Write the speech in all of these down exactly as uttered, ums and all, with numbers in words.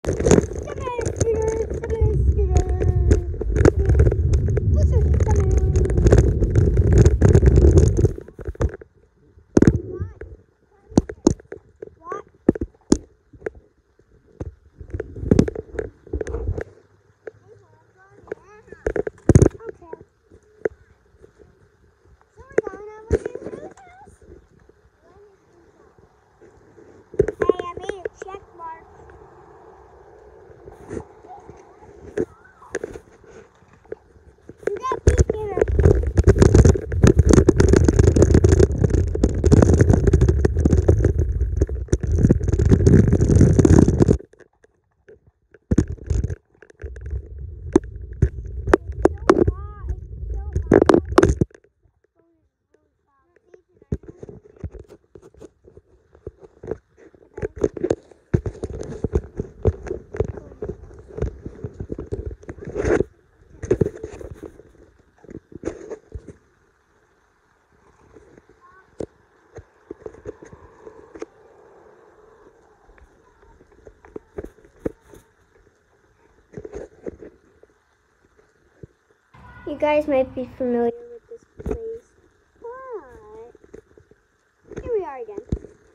You guys might be familiar with this place, but here we are again.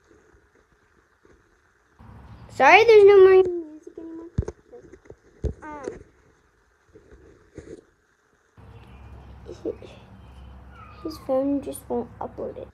Sorry there's no more music anymore. Um, his phone just won't upload it.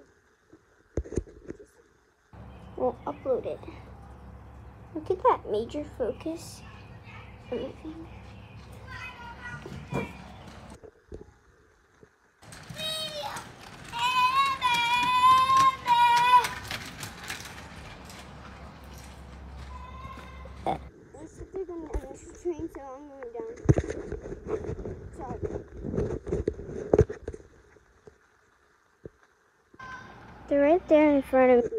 Just won't upload it. Look at that major focus on my finger. Train, so I'm going down. Sorry. They're right there in front of me.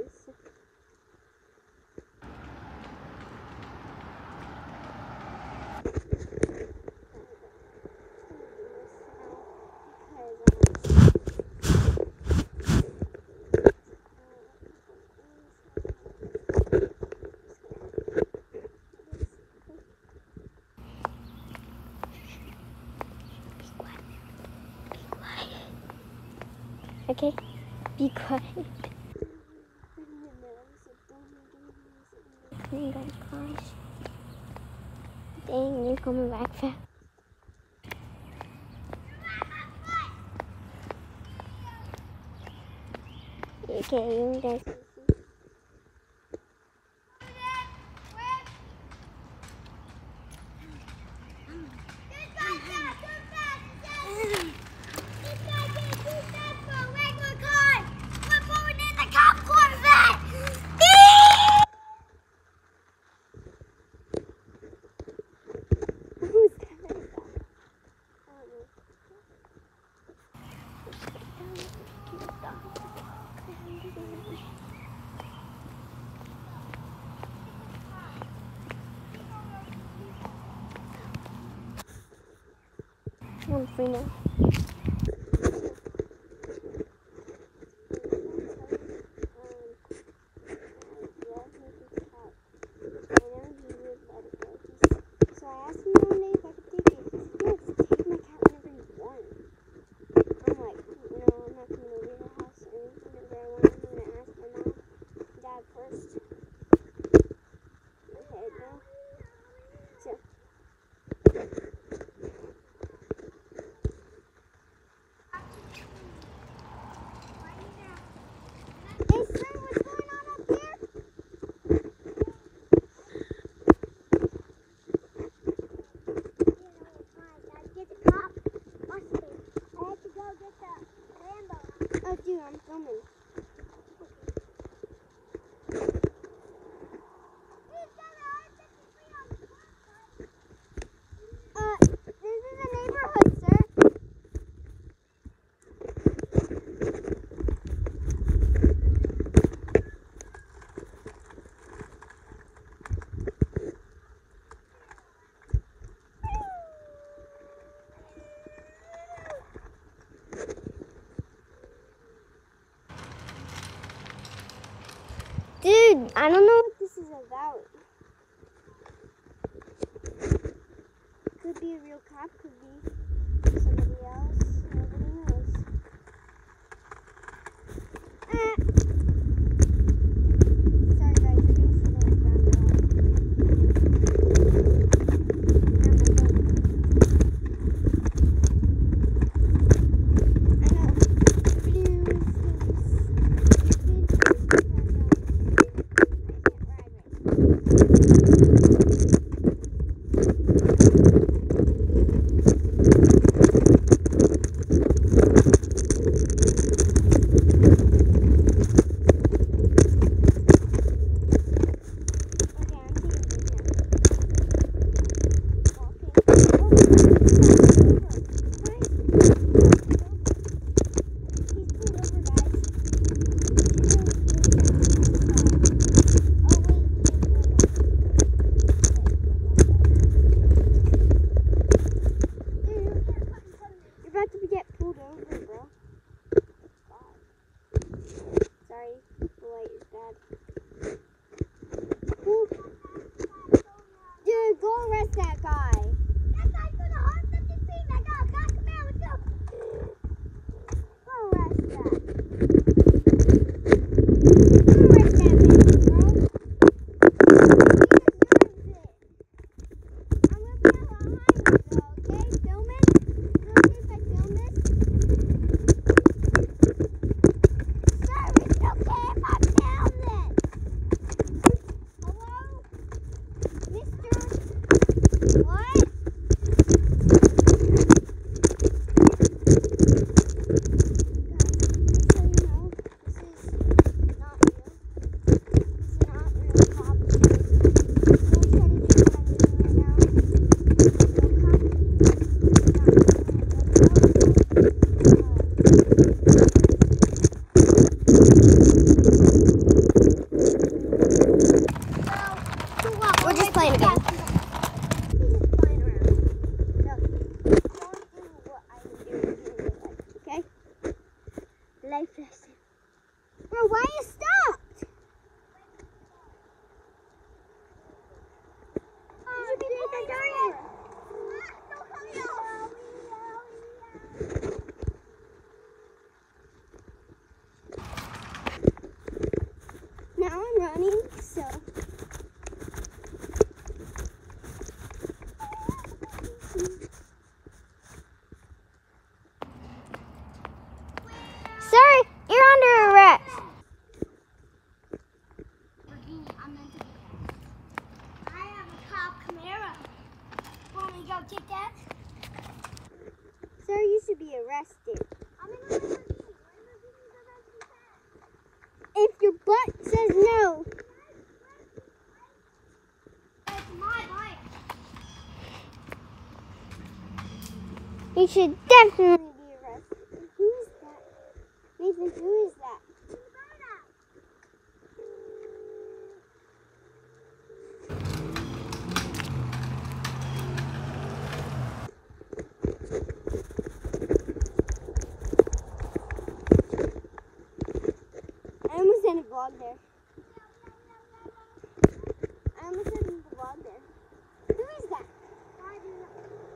Okay, be quiet. Dang, guys, gosh. Dang, they're coming back fast. Okay, you guys. I'm free now. So I asked him one day if I could take it. He said, yeah, just take my cat whenever you want. I'm like, you know, I'm not coming over your house or anything whenever I want. I'm going to ask my mom and dad first. Okay, now. So. Hey, sir, what's going on up here? Oh, dude, I'm filming. Uh, this is a neighborhood, sir. Dude, I don't know what this is about. Could be a real cop, could be somebody else. Nobody knows. Ah. Sorry guys, you're gonna see the background. I know. The video is stupid because um, I can't ride right. We're just playing a game. Okay? Life lesson. Bro, why you stopped? You should be playing the game. Now I'm running, so. Sir, you're under arrest. I have a cop Camaro. Want me to go get that? Sir, you should be arrested. I'm in the Lamborghini. If your butt says no. It's my bike. You should definitely be arrested. Who is that? Nathan, who is that? I almost had a vlog there. I almost had a vlog there. Who is that? I do not.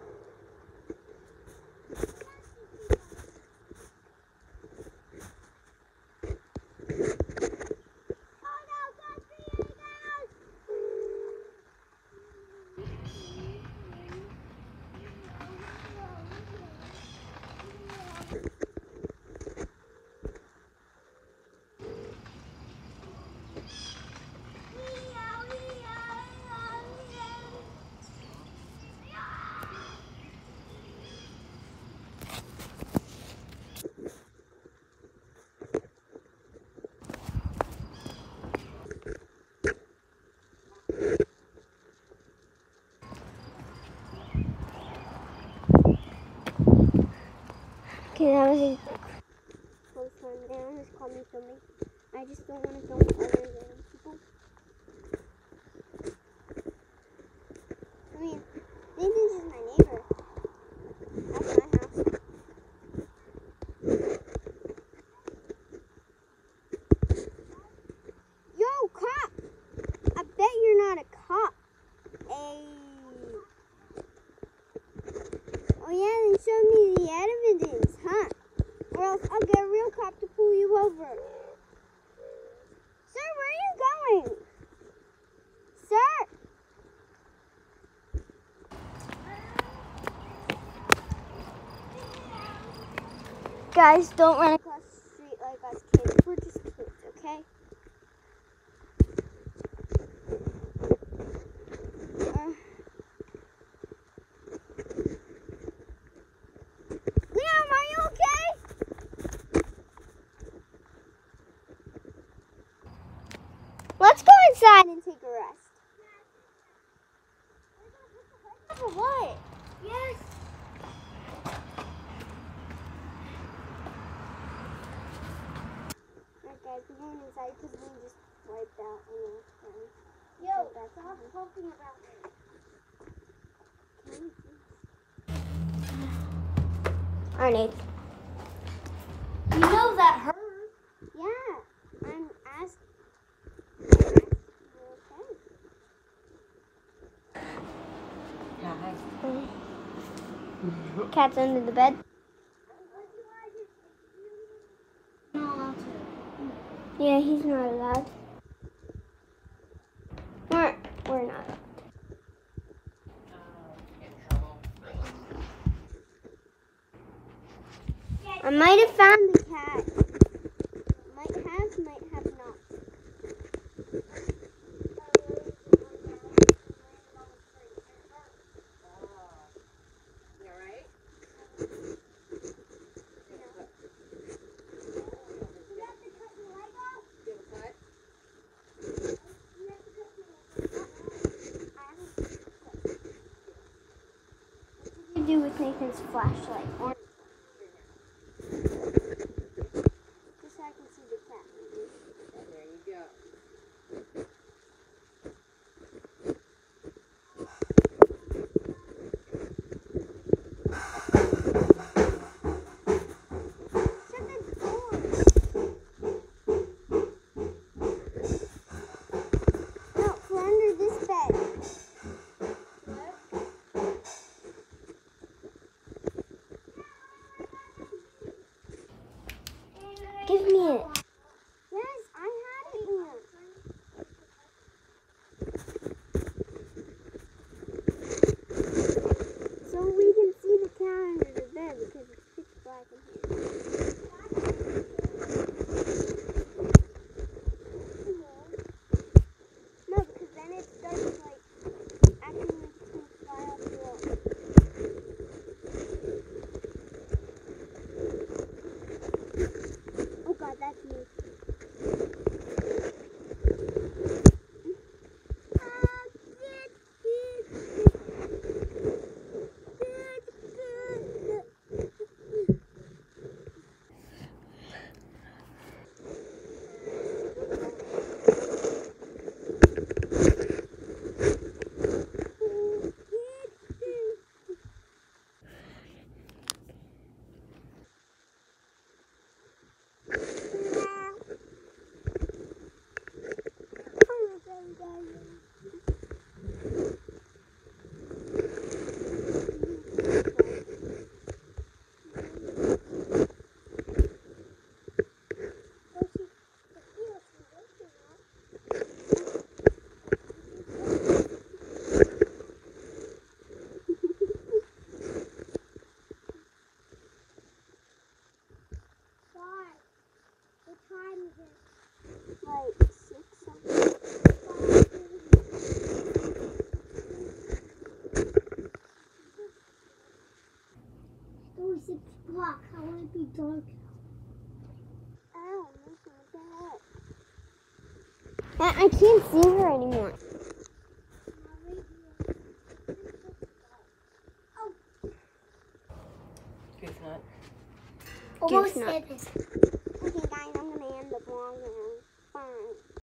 Okay, that was a close one. They almost called me filming. I just don't want to film other random people. I mean, Nathan's is my neighbor. That's my house. Yo, cop! I bet you're not a cop. Hey. over. Sir, where are you going? Sir! Guys, don't run across the street like us kids. We're just kids, okay? Uh, Liam, are you okay? Let's go inside and take a rest. For what? Yes. Alright guys, we're going inside because we just wiped out on our phone. Yo, That's stop talking about me. Alright, Nate. You know that hurt. Yeah, I'm asked. Okay. Cat's under the bed. Not allowed to. Yeah, he's not allowed. We're, we're not allowed. I might have found the cat. Might have, might have not. What did you do with Nathan's flashlight? Or just so I can see the cat. There you go. Shut the door. No, we're under this bed. Give me it. Yes, I had it, Liam. So we can see the cat under the bed because it's pitch black in here. No, because then it starts like acting like it's going to fly off the wall. Oh god, that's me. Like six something. Only six o'clock. How will it be dark? Ow, listen, what the heck? I I can't see her anymore. Goof nut. Almost Goof nut. hit it.